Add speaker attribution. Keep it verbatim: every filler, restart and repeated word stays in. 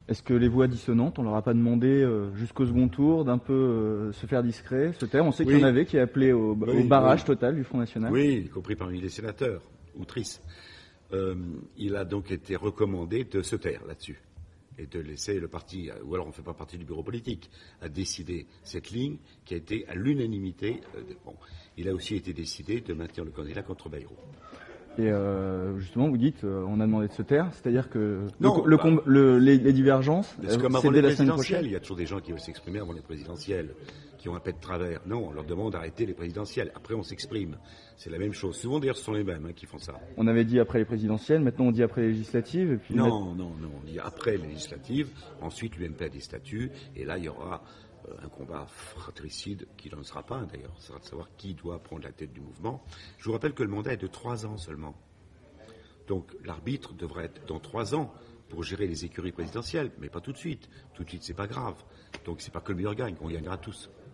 Speaker 1: Est-ce que les voix dissonantes, on leur a pas demandé euh, jusqu'au second tour d'un peu euh, se faire discret, se taire? On sait
Speaker 2: Oui.
Speaker 1: qu'il y en avait qui appelaient au,
Speaker 2: Oui,
Speaker 1: au barrage
Speaker 2: oui.
Speaker 1: total du Front National.
Speaker 2: Oui, y compris parmi les sénateurs, outrices. Euh, il a donc été recommandé de se taire là-dessus et de laisser le parti, ou alors on ne fait pas partie du bureau politique, à décider cette ligne qui a été à l'unanimité. Euh, bon, il a aussi été décidé de maintenir le candidat contre Bayrou.
Speaker 1: Et euh, justement, vous dites, euh, on a demandé de se taire, c'est-à-dire que
Speaker 2: Non,
Speaker 1: le, le,
Speaker 2: bah,
Speaker 1: comb- le, les, les divergences,
Speaker 2: C'est
Speaker 1: euh,
Speaker 2: comme
Speaker 1: c'est
Speaker 2: avant
Speaker 1: dès
Speaker 2: les
Speaker 1: la semaine
Speaker 2: présidentielles.
Speaker 1: prochaine.
Speaker 2: Il y a toujours des gens qui veulent s'exprimer avant les présidentielles, qui ont un pet de travers. Non, on leur demande d'arrêter les présidentielles. Après, on s'exprime. C'est la même chose. Souvent, d'ailleurs, ce sont les mêmes hein, qui font ça.
Speaker 1: On avait dit après les présidentielles, maintenant on dit après les législatives. Et puis
Speaker 2: Non, non, non. On dit après les législatives. Ensuite, l'U M P a des statuts. Et là, il y aura euh, un combat fratricide qui n'en sera pas un, d'ailleurs. Ce sera de savoir qui doit prendre la tête du mouvement. Je vous rappelle que le mandat est de trois ans seulement. Donc l'arbitre devrait être dans trois ans pour gérer les écuries présidentielles, mais pas tout de suite. Tout de suite, c'est pas grave. Donc c'est pas que le meilleur gagne, on gagnera tous.